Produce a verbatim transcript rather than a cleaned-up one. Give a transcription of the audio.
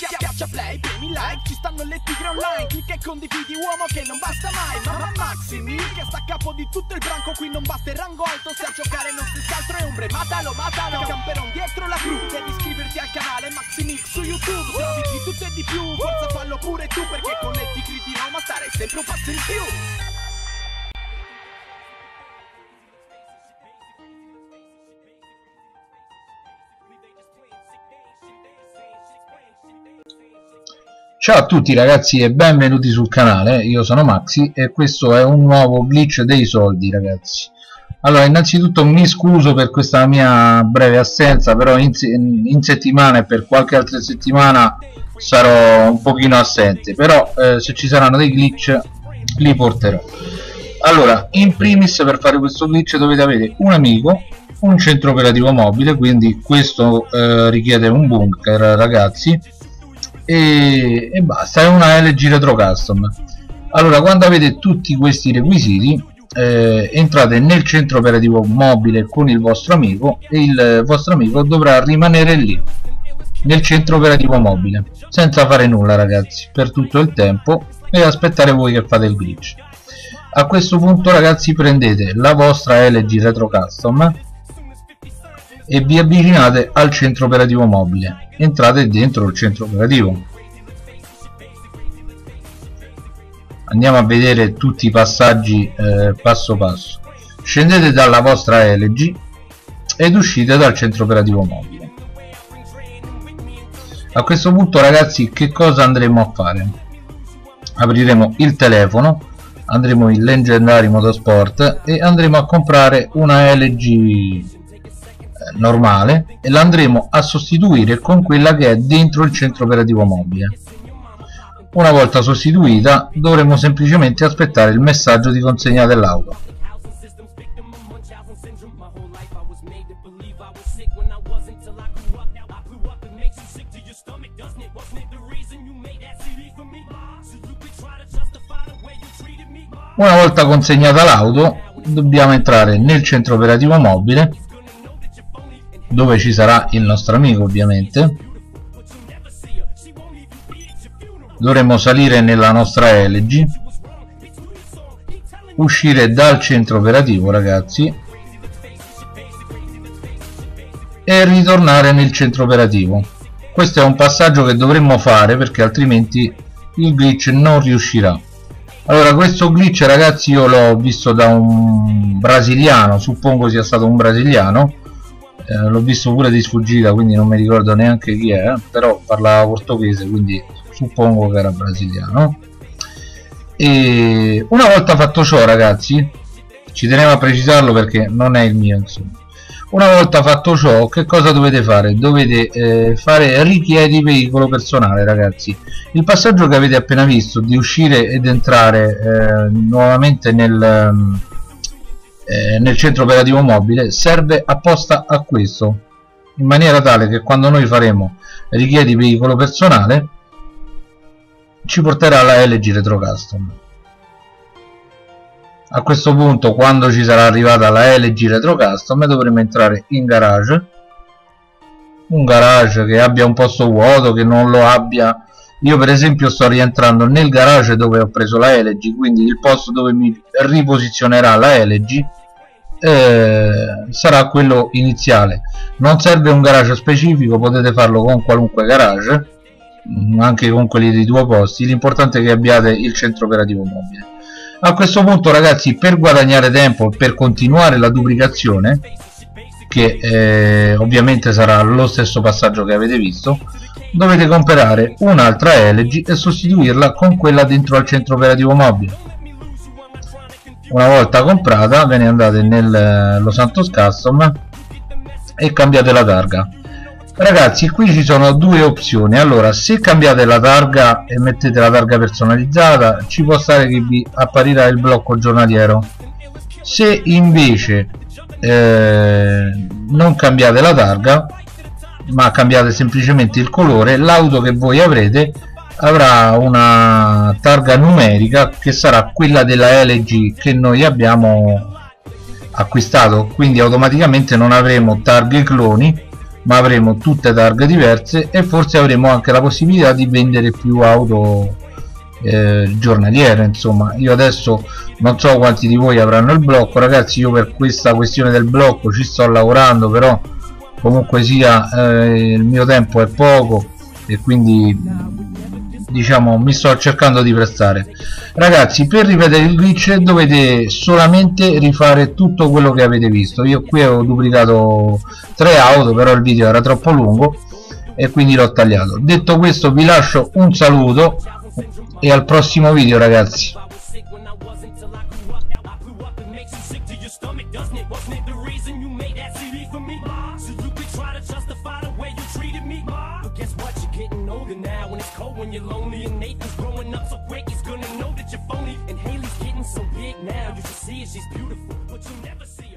Schiaccia play, premi like, ci stanno le tigre online. Clicca e condividi, uomo, che non basta mai. Mamma Maximil, che sta a capo di tutto il branco. Qui non basta il rango alto, se a giocare non si scaltro e ombre. Matalo, matalo, camperon dietro la cru. Devi iscriverti al canale Maximil su YouTube. Trovi di tutto e di più, forza fallo pure tu, perché con le tigre di Roma stare sempre un passo in più. Ciao a tutti ragazzi e benvenuti sul canale, io sono Maxi e questo è un nuovo glitch dei soldi ragazzi. Allora, innanzitutto mi scuso per questa mia breve assenza, però in, in settimana e per qualche altra settimana sarò un pochino assente, però eh, se ci saranno dei glitch li porterò. Allora, in primis per fare questo glitch dovete avere un amico, un centro operativo mobile, quindi questo eh, richiede un bunker ragazzi, e, e basta, è una L G Retro Custom. Allora, quando avete tutti questi requisiti eh, entrate nel centro operativo mobile con il vostro amico e il vostro amico dovrà rimanere lì nel centro operativo mobile senza fare nulla ragazzi per tutto il tempo e aspettare voi che fate il glitch. A questo punto ragazzi prendete la vostra L G Retro Custom e vi avvicinate al centro operativo mobile, entrate dentro il centro operativo, andiamo a vedere tutti i passaggi eh, passo passo. Scendete dalla vostra L G ed uscite dal centro operativo mobile. A questo punto ragazzi che cosa andremo a fare? Apriremo il telefono, andremo in Leggendary Motorsport e andremo a comprare una L G normale e la andremo a sostituire con quella che è dentro il centro operativo mobile. Una volta sostituita dovremo semplicemente aspettare il messaggio di consegna dell'auto. Una volta consegnata l'auto dobbiamo entrare nel centro operativo mobile dove ci sarà il nostro amico ovviamente. Dovremo salire nella nostra L G, uscire dal centro operativo ragazzi e ritornare nel centro operativo. Questo è un passaggio che dovremmo fare perché altrimenti il glitch non riuscirà. Allora, questo glitch ragazzi io l'ho visto da un brasiliano, suppongo sia stato un brasiliano, eh, l'ho visto pure di sfuggita quindi non mi ricordo neanche chi è, però parlava portoghese quindi suppongo che era brasiliano. E una volta fatto ciò ragazzi, ci tenevo a precisarlo perché non è il mio insomma, una volta fatto ciò che cosa dovete fare? Dovete eh, fare richiedi veicolo personale ragazzi. Il passaggio che avete appena visto di uscire ed entrare eh, nuovamente nel, eh, nel centro operativo mobile serve apposta a questo, in maniera tale che quando noi faremo richiedi veicolo personale ci porterà alla L G Retro Custom. A questo punto, quando ci sarà arrivata la L G Retro Custom, dovremo entrare in garage, un garage che abbia un posto vuoto, che non lo abbia. Io per esempio sto rientrando nel garage dove ho preso la L G, quindi il posto dove mi riposizionerà la L G eh, sarà quello iniziale. Non serve un garage specifico, potete farlo con qualunque garage, anche con quelli di due posti, l'importante è che abbiate il centro operativo mobile. A questo punto ragazzi, per guadagnare tempo, per continuare la duplicazione, che eh, ovviamente sarà lo stesso passaggio che avete visto, dovete comprare un'altra L G e sostituirla con quella dentro al centro operativo mobile. Una volta comprata ve ne andate nel Los Santos Custom e cambiate la targa. Ragazzi, qui ci sono due opzioni. Allora, se cambiate la targa e mettete la targa personalizzata, ci può stare che vi apparirà il blocco giornaliero. Se invece eh, non cambiate la targa ma cambiate semplicemente il colore, l'auto che voi avrete avrà una targa numerica che sarà quella della L G che noi abbiamo acquistato, quindi automaticamente non avremo targhe cloni ma avremo tutte targhe diverse e forse avremo anche la possibilità di vendere più auto eh, giornaliere. Insomma, io adesso non so quanti di voi avranno il blocco, ragazzi. Io per questa questione del blocco ci sto lavorando, però comunque sia eh, il mio tempo è poco e quindi diciamo mi sto cercando di prestare. Ragazzi, per ripetere il glitch dovete solamente rifare tutto quello che avete visto. Io qui ho duplicato tre auto, però il video era troppo lungo e quindi l'ho tagliato. Detto questo, vi lascio un saluto e al prossimo video, ragazzi. When you're lonely and Nathan's growing up so quick, he's gonna know that you're phony. And Haley's getting so big now, you should see it, she's beautiful, but you'll never see